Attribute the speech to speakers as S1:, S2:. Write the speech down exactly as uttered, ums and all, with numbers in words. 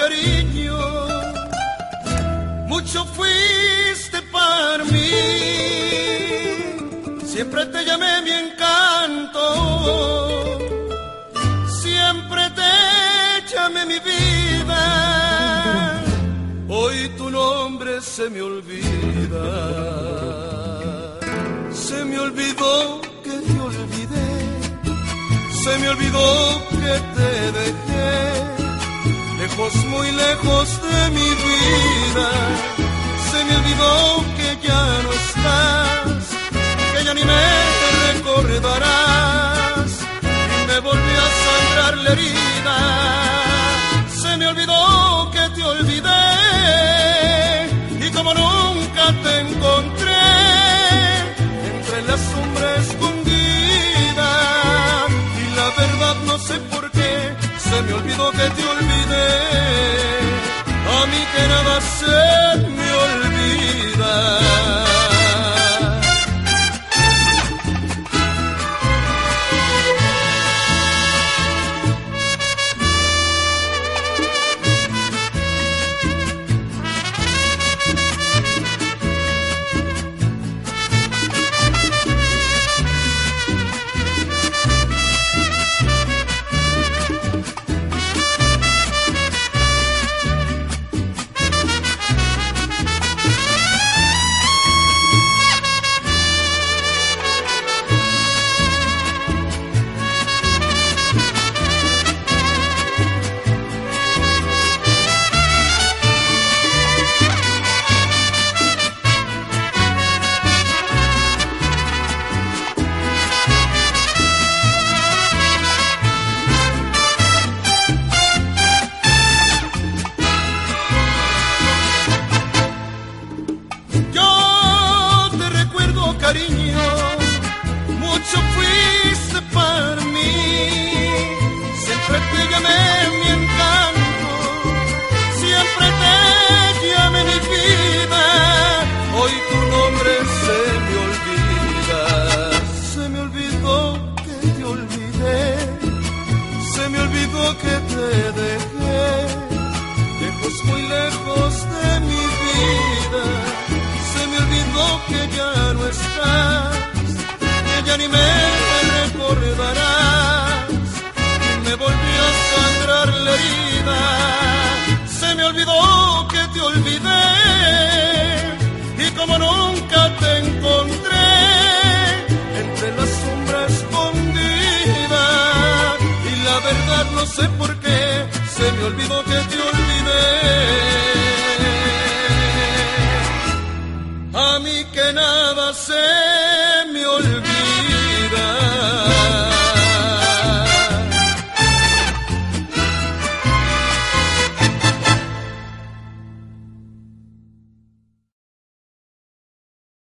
S1: cariño, mucho fuiste para mí. Siempre te llamé mi encanto, siempre te llamé mi vida. Hoy tu nombre se me olvida, se me olvidó que te olvidé, se me olvidó que te dejé, lejos, muy lejos de mi vida. Se me olvidó que ya no estás, que ya ni me recordarás, y me volvió a sangrar la herida. Se me olvidó que te olvidé, y como nunca te encontré, entre la sombra escondida, y la verdad no sé por qué, se me olvidó que te olvidé, a mí que nada se me olvida. Cariño, mucho fuiste para mí, siempre te llamé mi encanto, siempre te llamé mi vida. Hoy tu nombre se me olvida, se me olvidó que te olvidé, se me olvidó que te dejé, lejos, muy lejos de mi vida. Se me olvidó que ya no estás, que ya ni me recordarás, y me volvió a sangrar la herida. Se me olvidó que te olvidé, y como nunca te encontré, entre la sombra escondida, y la verdad no sé por